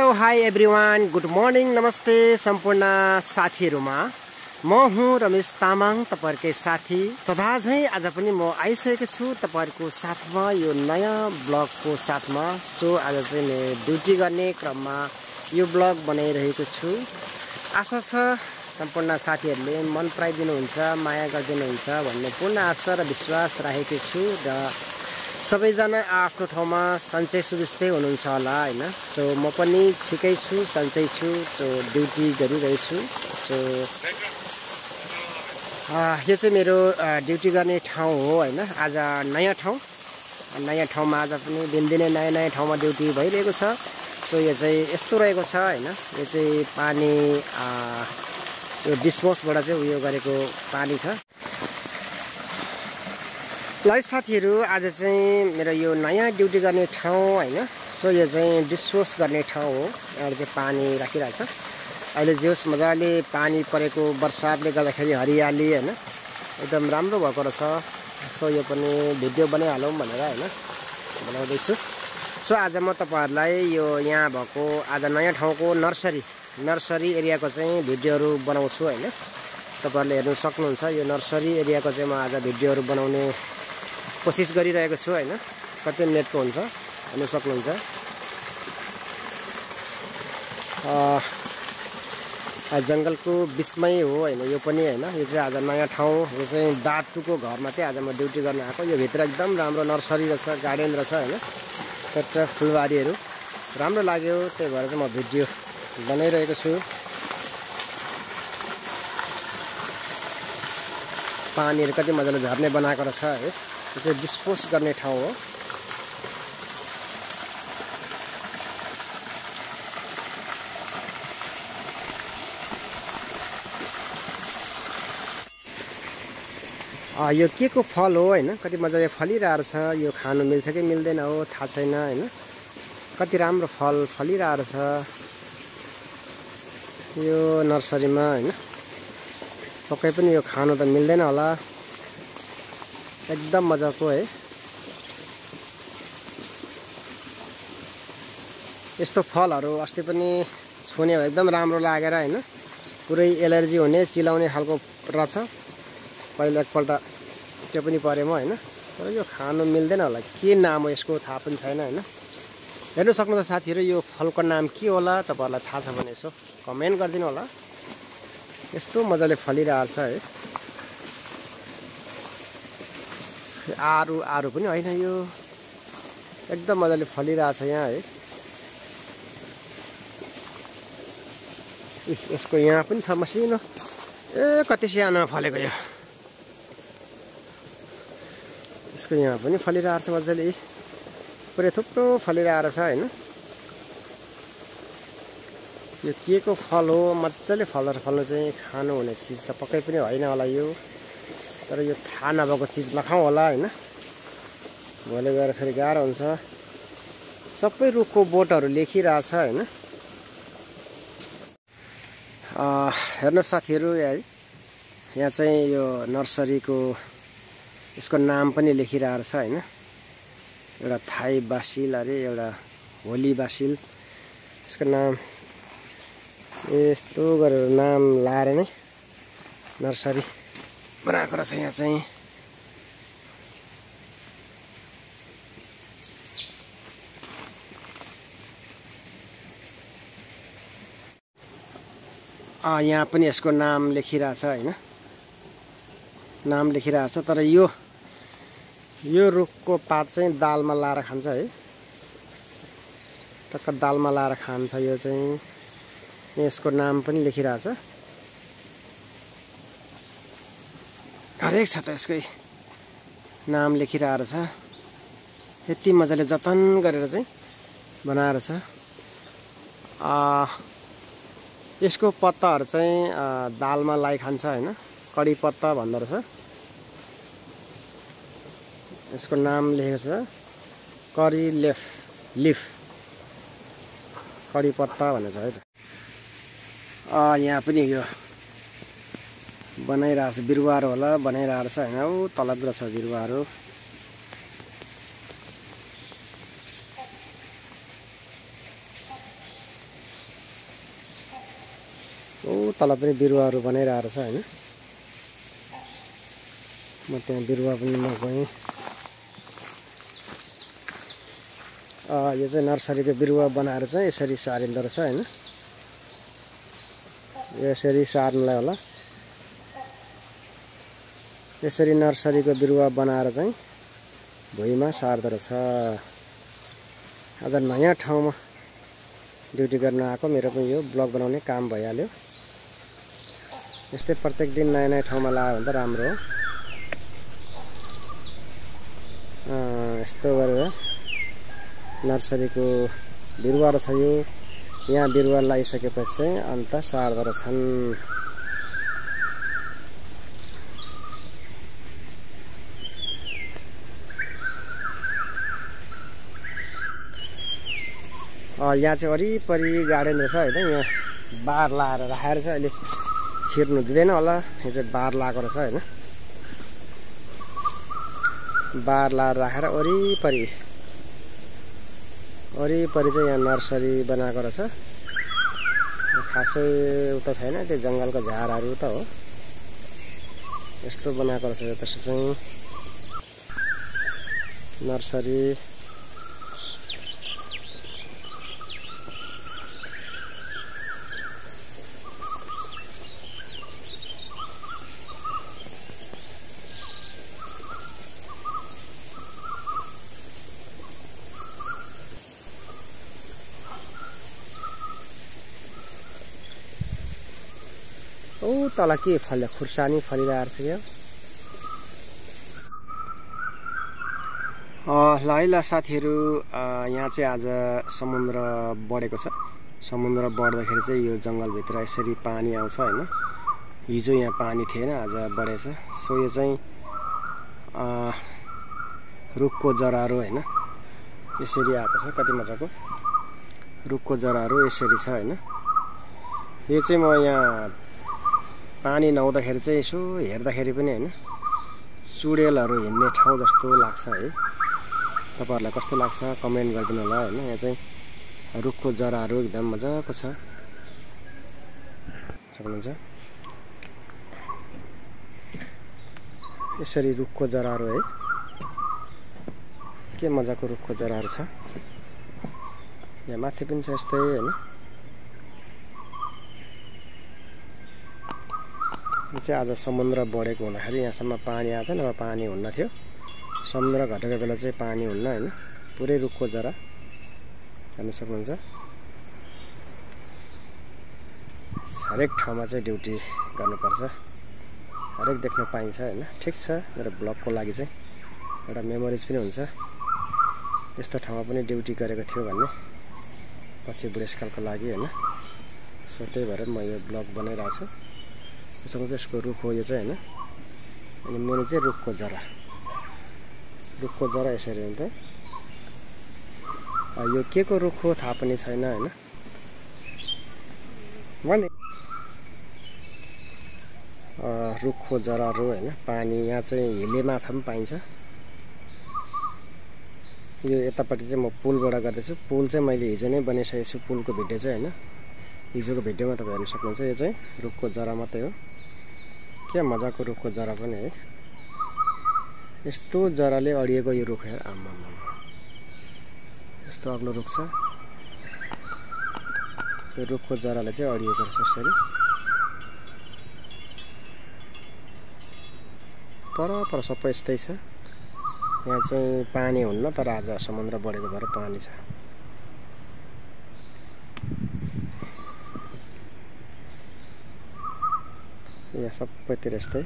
Hello hi everyone, good morning, नमस्ते सम्पूर्ण साथीहरुमा। म हुँ रमेश तामाङ, तपाईहरुकै साथी। सदा झै आज पनि म आइसकेको छु तपाईहरुको साथमा यो नयाँ ब्लगको साथमा। सो आज चाहिँ म ड्युटी गर्ने क्रममा यो ब्लग बनाइरहेको छु। आशा छ सम्पूर्ण साथीहरुले मन पराइदिनुहुन्छ, माया गरिदिनुहुन्छ भन्ने पूर्ण आशा र विश्वास राखेको छु र सबैजना आफ्नो ठाउँमा सन्चै सुविस्तै हुनुहुन्छ होला हैन। सो म पनि ठिकै छु, सन्चै छु। सो ड्युटी गरिरहेछु। सो यो चाहिँ मेरो ड्युटी गर्ने ठाउँ हो हैन। आज नयाँ ठाउँमा आज पनि दिनदिनै नयाँ ठाउँमा ड्युटी भइरहेको छ। सो यो चाहिँ यस्तो रहेको छ हैन। यो चाहिँ पानी यो डिस्पोजबाट चाहिँ उयो गरेको पानी छ। ल साथीहरु, आज चाहिँ मेरो यो नयाँ ड्युटी गर्ने ठाउँ हैन। सो यो चाहिँ डिस्पोज गर्ने ठाउँ हो। यहाँ चाहिँ पानी राखिरहेछ। अहिले जोस मजाले पानी परेको बर्षातले गर्दाखेरि हरियाली हैन एकदम राम्रो भएको रहेछ। सो यो पनि भिडियो बनाइहालौँ भनेर हैन बनाउँदैछु। सो आज म तपाईहरुलाई यो यहाँ भएको आज नयाँ ठाउँको नर्सरी एरियाको चाहिँ भिडियोहरु बनाउँछु हैन। तपाईहरुले हेर्न सक्नुहुन्छ। यो नर्सरी एरियाको चाहिँ म आज भिडियोहरु बनाउने कोसिस गरिरहेको छु हैन। कति मिनेटको हुन्छ हेर्न सक्नुहुन्छ। जंगलको बीचमै हो हैन यो पनि हैन। यो चाहिँ आज नयाँ ठाउँ। यो चाहिँ दातुको घरमा चाहिँ आज म ड्युटी गर्न आएको। यो भित्र एकदम राम्रो नर्सरी रहेछ, गार्डन रहेछ हैन। त्यता फुलबारीहरु राम्रो लाग्यो, त्यही भएर चाहिँ म भिडियो बनाइरहेको छु। पानीहरु कति मजाले झर्ने बनाएको रहेछ है। यो चाहिँ डिस्पोज गर्ने ठाउँ हो। यो के को फल हो हैन। कति मजाले फलिरहेको छ। यो खानु मिल्छ कि मिल्दैन हो थाहा छैन हैन। कति राम्रो फल फलिरहेको छ यो नर्सरीमा हैन। पक्कै पनि यो खानु त मिल्दैन होला। एकदम मजाको है। यस्तो फलहरु अस्ति पनि छुने एकदम राम्रो लागेर हैन। पुरै एलर्जी हुने चिलाउने खालको रहेछ। पहिला एकपल्ट त्यो पनि परे म हैन। तर यो खानु मिल्दैन होला। के नाम हो यसको थाहा पनि छैन हैन। हेर्न सक्नुहुन्छ साथीहरु, यो फलको नाम के होला तपाईहरुलाई थाहा छ भने यसो कमेन्ट गरिदिनु होला। यस्तो मजाले फलिरहेको छ है। आरु पनि हैन, यो एकदम मजाले फलिरहेको छ यहाँ है। यसको यहाँ पनि छ मसिनो। कति सानो फलेको यो। यसको यहाँ पनि फलिरहेको छ मजाले। पुरै थुप्रो फलिरहेको छ हैन। यो के को फल हो। मजाले फल्नु चाहिँ खानु हुने चिज त पक्कै पनि होइन होला यो। तर यो थाहा नभएको चिज नखाउँ होला हैन। भोलि गएर फेरि गाह्रो हुन्छ। सबै रुखको बोटहरु लेखिरहेछ हैन। हेर्नु साथीहरु, यहाँ चाहिँ यो नर्सरीको यसको नाम पनि लेखिरहेको छ हैन। एउटा थाई बासिल अरे एउटा होली बासिल। यसको नाम यस्तो गरेर नाम लाएर नै नर्सरी बनाएको रहेछ। यहाँ चाहिँ यहाँ पनि यसको नाम लेखिरहेछ हैन। नाम लेखिरहेछ। तर यो रुखको पात चाहिँ दालमा लाएर खान्छ है। टक्क दालमा लाएर खान्छ यो चाहिँ। यसको नाम पनि लेखिरहेछ। हरेक छ त यसकै नाम लेखिरहेको छ। यति मजाले जतन गरेर चाहिँ बनाएर छ। यसको पत्ताहरु चाहिँ दालमा लाई खान्छ हैन। कडी पत्ता भन्दो रहेछ। यसको नाम लेखेको छ करी लिफ कडी पत्ता भनेको छ है त। यहाँ पनि यो बनाइरहेको छ। बिरुवाहरु होला बनाइरहेको छ हैन। तलग्र छ बिरुवाहरु। तल पनि बिरुवाहरू बनाइरहेको छ हैन। म त्यहाँ बिरुवा पनि म गएँ। यो चाहिँ नर्सरीको बिरुवा बनाएर चाहिँ यसरी सारिँदो रहेछ हैन। यसरी सार्नलाई होला। यसरी नर्सरीको बिरुवा बनाएर चाहिँ भुइँमा सार्दो रहेछ। आज नयाँ ठाउँमा ड्युटी गर्न आएको मेरो पनि यो ब्लग बनाउने काम भइहाल्यो। यस्तै प्रत्येक दिन नयाँ नयाँ ठाउँमा लाग्यो भने त राम्रो हो। यस्तो गरेर नर्सरीको बिरुवाहरू छ यो। यहाँ बिरुवा लगाइसकेपछि चाहिँ अन्त सार्दो रहेछन्। यहाँ चाहिँ वरिपरि गार्डन रहेछ हैन। यहाँ बार लाएर राखेर चाहिँ अहिले छिर्नु दिँदैन होला। यो चाहिँ बार लगाएको रहेछ हैन। बार लाएर राखेर वरिपरि चाहिँ यहाँ नर्सरी बनाएको रहेछ। खासै उता छैन, त्यो जङ्गलको झारहरू त हो। यस्तो बनाएको रहेछ त्यसो चाहिँ नर्सरी। ओ तल के फल्यो, खुर्सानी फलिरहेको छ क्या। ल है ल साथीहरू, यहाँ चाहिँ आज समुद्र बढेको छ। समुद्र बढ्दाखेरि चाहिँ यो जङ्गलभित्र यसरी पानी आउँछ हैन। हिजो यहाँ पानी थिएन, आज बढेछ। सो यो चाहिँ रुखको जराहरू हैन, यसरी आएको छ। कति मजाको रुखको जराहरू यसरी छ हैन। यो चाहिँ म यहाँ पानी नहुँदाखेरि चाहिँ यसो हेर्दाखेरि पनि हैन चुडेलहरू हिँड्ने ठाउँ जस्तो लाग्छ है। तपाईहरुलाई कस्तो लाग्छ कमेन्ट गरिदिनु होला हैन। यहाँ चाहिँ रुखको जराहरू एकदम मजाको छ, सक्नुहुन्छ। यसरी रुखको जराहरू है, के मजाको रुखको जराहरू छ। यहाँ माथि पनि छ यस्तै हैन। यो चाहिँ आज समुद्र बढेको हुँदाखेरि यहाँसम्म पानी आएको छ, नभए पानी हुन्न थियो। समुद्र घटेको बेला चाहिँ पानी हुन्न हैन। पुरै रुखको जरा हेर्न सक्नुहुन्छ। हरेक ठाउँमा चाहिँ ड्युटी गर्नुपर्छ, हरेक देख्न पाइन्छ हैन। ठिक छ, मेरो ब्लगको लागि चाहिँ एउटा मेमोरिज पनि हुन्छ। यस्तो ठाउँमा पनि ड्युटी गरेको थियो भन्ने पछि बुढेसकालको लागि हैन। सो त्यही भएर म यो ब्लग बनाइरहेको छु। यसको चाहिँ यसको रुख हो यो चाहिँ हैन। अनि मुनि चाहिँ रुखको जरा, रुखको जरा यसरी हुन्छ। यो के को रुख हो थाहा पनि छैन हैन। भने रुखको जराहरू हैन। पानी यहाँ चाहिँ हिले माछा पनि पाइन्छ। यो यतापट्टि चाहिँ म पुलबाट गर्दैछु। पुल चाहिँ मैले हिजो नै बनाइसकेको छु। पुलको भिडियो चाहिँ हैन, हिजोको भिडियोमा तपाईँ हेर्न सक्नुहुन्छ। यो चाहिँ रुखको जरा मात्रै हो। के मजाको रुखको जरा पनि है। यस्तो जराले अडिएको यो रुख हेर, आम्मा यस्तो अग्लो रुख छ। यो रुखको जराले चाहिँ अडिएको छ यसरी। पर सबै यस्तै छ। यहाँ चाहिँ पानी हुन्न, तर आज समुद्र बढेको भएर पानी छ। यहाँ सबैतिर यस्तै।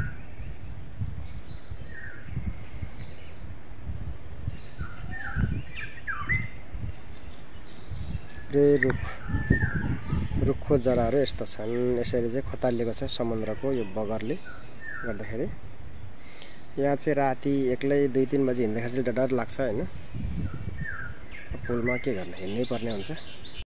रुखको जराहरू यस्तो छन्। यसरी चाहिँ खोतालिएको छ समुद्रको यो बगरले गर्दाखेरि। यहाँ चाहिँ राति एक्लै 2-3 बजी हिँड्दाखेरि चाहिँ डर लाग्छ हैन। पुलमा के गर्ने, हिँड्नै पर्ने हुन्छ।